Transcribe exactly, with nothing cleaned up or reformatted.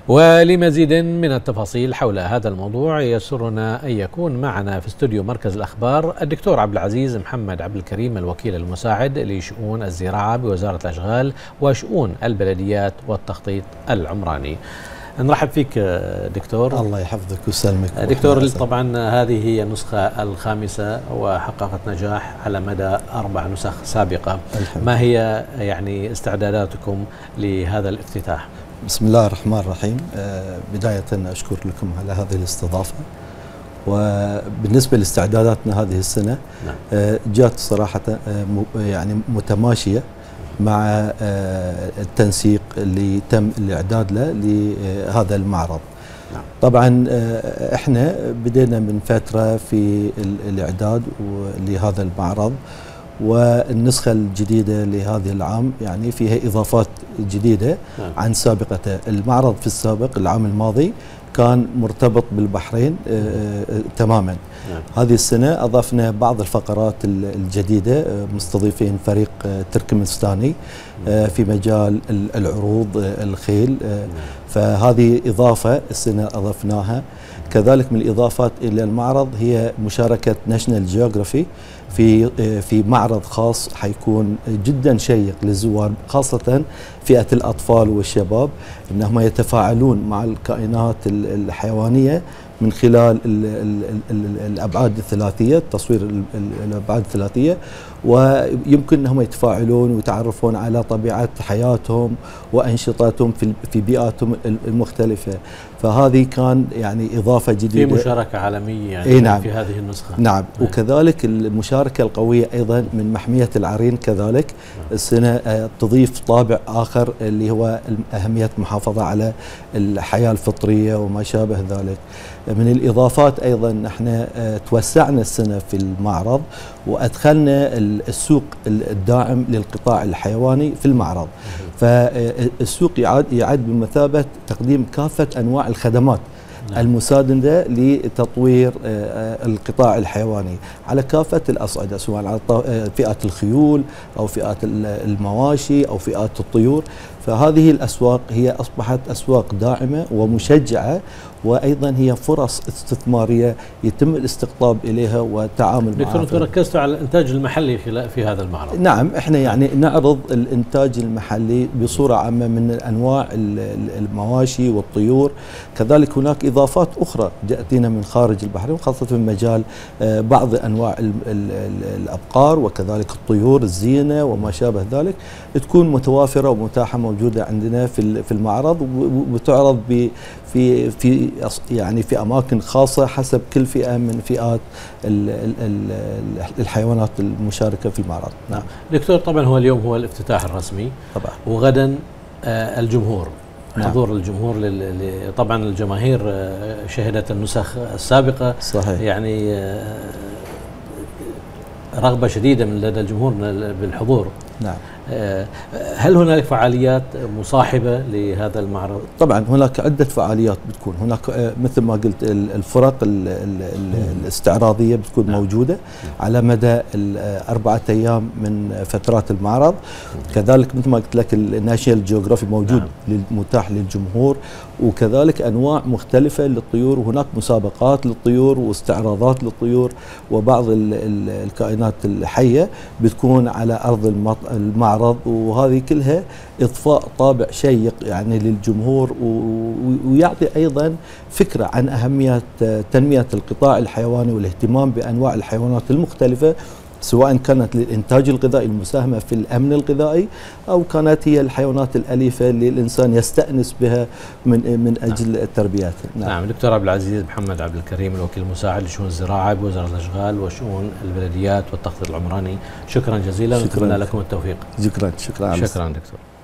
ولمزيد من التفاصيل حول هذا الموضوع يسرنا أن يكون معنا في استوديو مركز الأخبار الدكتور عبد العزيز محمد عبد الكريم، الوكيل المساعد لشؤون الزراعة بوزارة الأشغال وشؤون البلديات والتخطيط العمراني. نرحب فيك دكتور. الله يحفظك ويسلمك دكتور. طبعا هذه هي النسخة الخامسة وحققت نجاح على مدى أربع نسخ سابقة. ما هي يعني استعداداتكم لهذا الافتتاح؟ بسم الله الرحمن الرحيم. بداية أشكر لكم على هذه الاستضافة. وبالنسبة لاستعداداتنا هذه السنة نعم. جاءت صراحة يعني متماشية مع التنسيق اللي تم الإعداد له لهذا المعرض. نعم. طبعا احنا بدينا من فترة في الإعداد لهذا المعرض، والنسخة الجديدة لهذا العام يعني فيها إضافات جديدة نعم. عن سابقته. المعرض في السابق العام الماضي كان مرتبط بالبحرين آه تماما. نعم. هذه السنة أضفنا بعض الفقرات الجديدة، مستضيفين فريق تركمانستاني آه في مجال العروض الخيل. آه فهذه إضافة السنة أضفناها. كذلك من الإضافات إلى المعرض هي مشاركة ناشونال جيوغرافي في في معرض خاص حيكون جدا شيق للزوار، خاصة فئة الأطفال والشباب، أنهم يتفاعلون مع الكائنات الحيوانية من خلال ال ال ال الأبعاد الثلاثية، تصوير الأبعاد الثلاثية، ويمكن أنهم يتفاعلون ويتعرفون على طبيعة حياتهم وأنشطتهم في في بيئاتهم المختلفة. فهذه كان يعني إضافة جديدة في مشاركة عالمية يعني إيه نعم. في هذه النسخة. نعم. أيه. وكذلك المشاركة القوية أيضا من محمية العرين كذلك أه. السنة تضيف طابع آخر اللي هو أهمية المحافظة على الحياة الفطرية وما شابه ذلك. من الإضافات أيضا احنا توسعنا السنة في المعرض وأدخلنا السوق الداعم للقطاع الحيواني في المعرض. فالسوق يعد, يعد بمثابة تقديم كافة أنواع الخدمات نعم. المساندة لتطوير القطاع الحيواني على كافة الأصعدة، سواء على فئات الخيول أو فئات المواشي أو فئات الطيور. فهذه الأسواق هي أصبحت أسواق داعمة ومشجعة، وأيضا هي فرص استثمارية يتم الاستقطاب إليها والتعامل معها. دكتور، انتم ركزتوا على الإنتاج المحلي في هذا المعرض. نعم، احنا يعني نعرض الإنتاج المحلي بصورة عامة من أنواع المواشي والطيور. كذلك هناك إضافات أخرى تأتينا من خارج البحرين، خاصة في مجال بعض أنواع الأبقار وكذلك الطيور الزينة وما شابه ذلك، تكون متوافرة ومتاحة موجودة عندنا في في المعرض، وتعرض ب في في يعني في اماكن خاصه حسب كل فئه من فئات الحيوانات المشاركه في المعرض. نعم. دكتور، طبعا هو اليوم هو الافتتاح الرسمي طبعا، وغدا آه الجمهور نعم. حضور الجمهور لل... طبعا الجماهير آه شهدت النسخ السابقه صحيح. يعني آه رغبه شديده من لدى الجمهور بالحضور. نعم. هل هناك فعاليات مصاحبة لهذا المعرض؟ طبعا هناك عدة فعاليات بتكون هناك، مثل ما قلت الفرق الاستعراضية بتكون نعم. موجودة نعم. على مدى الأربعة أيام من فترات المعرض. نعم. كذلك مثل ما قلت لك الناشونال جيوغرافي موجود نعم. متاح للجمهور، وكذلك أنواع مختلفة للطيور، وهناك مسابقات للطيور واستعراضات للطيور وبعض الكائنات الحية بتكون على أرض المعرض، وهذه كلها إضفاء طابع شيق يعني للجمهور، ويعطي أيضا فكرة عن أهمية تنمية القطاع الحيواني والاهتمام بأنواع الحيوانات المختلفة، سواء كانت للإنتاج الغذائي المساهمة في الأمن الغذائي، أو كانت هي الحيوانات الأليفة اللي الإنسان يستأنس بها من من أجل نعم. تربيتها. نعم. نعم. دكتور عبد العزيز محمد عبد الكريم، الوكيل المساعد لشؤون الزراعة بوزارة الأشغال وشؤون البلديات والتخطيط العمراني، شكرا جزيلا، شكرا ونتمنى لكم التوفيق. شكرا شكرا شكرا دكتور.